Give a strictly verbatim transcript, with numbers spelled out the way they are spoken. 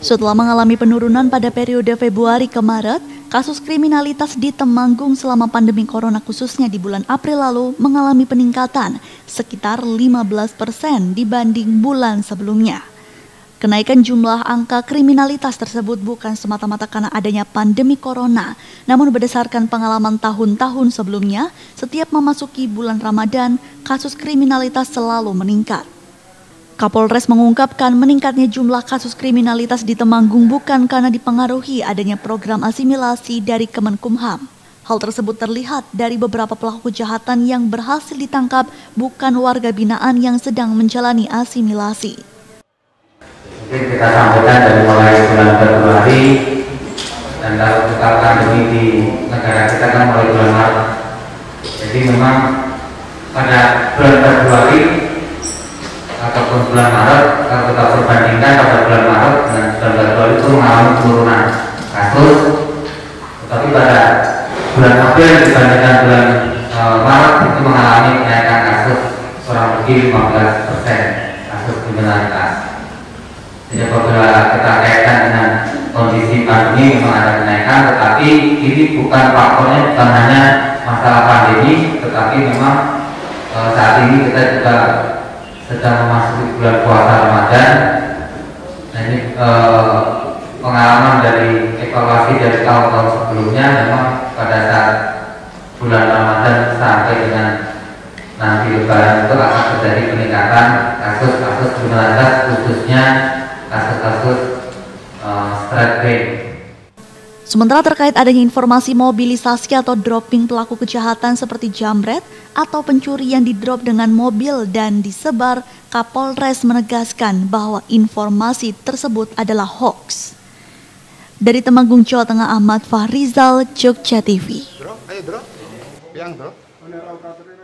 Setelah mengalami penurunan pada periode Februari ke Maret, kasus kriminalitas di Temanggung selama pandemi corona khususnya di bulan April lalu mengalami peningkatan sekitar lima belas persen dibanding bulan sebelumnya. Kenaikan jumlah angka kriminalitas tersebut bukan semata-mata karena adanya pandemi corona, namun berdasarkan pengalaman tahun-tahun sebelumnya, setiap memasuki bulan Ramadan, kasus kriminalitas selalu meningkat. Kapolres mengungkapkan meningkatnya jumlah kasus kriminalitas di Temanggung bukan karena dipengaruhi adanya program asimilasi dari Kemenkumham. Hal tersebut terlihat dari beberapa pelaku kejahatan yang berhasil ditangkap bukan warga binaan yang sedang menjalani asimilasi. Mungkin kita sampaikan dari mulai bulan Februari dan kalau kita pandemi di negara kita kan mulai bulan Maret. Jadi memang pada bulan Februari ataupun bulan Maret, kalau kita perbandingkan pada bulan Maret dan bulan Februari itu mengalami penurunan kasus, tetapi pada bulan April dibandingkan bulan e, Maret itu mengalami kenaikan kasus kurang lebih lima belas persen kasus kriminalitas. Jadi apabila kita kaitkan dengan kondisi pandemi memang ada kenaikan, tetapi ini bukan faktornya bukan hanya masalah pandemi, tetapi memang e, saat ini kita juga sedang memasuki bulan puasa Ramadan. Nah ini eh, pengalaman dari evaluasi dari tahun-tahun sebelumnya memang pada saat bulan Ramadan sampai dengan nanti Lebaran itu akan terjadi peningkatan kasus-kasus kriminalitas, khususnya kasus-kasus eh, street crime. Sementara terkait adanya informasi mobilisasi atau dropping pelaku kejahatan seperti jambret atau pencuri yang didrop dengan mobil dan disebar, Kapolres menegaskan bahwa informasi tersebut adalah hoax. Dari Temanggung, Jawa Tengah, Ahmad Fahrizal, Jogja T V. Drop, ayo drop. Yang drop.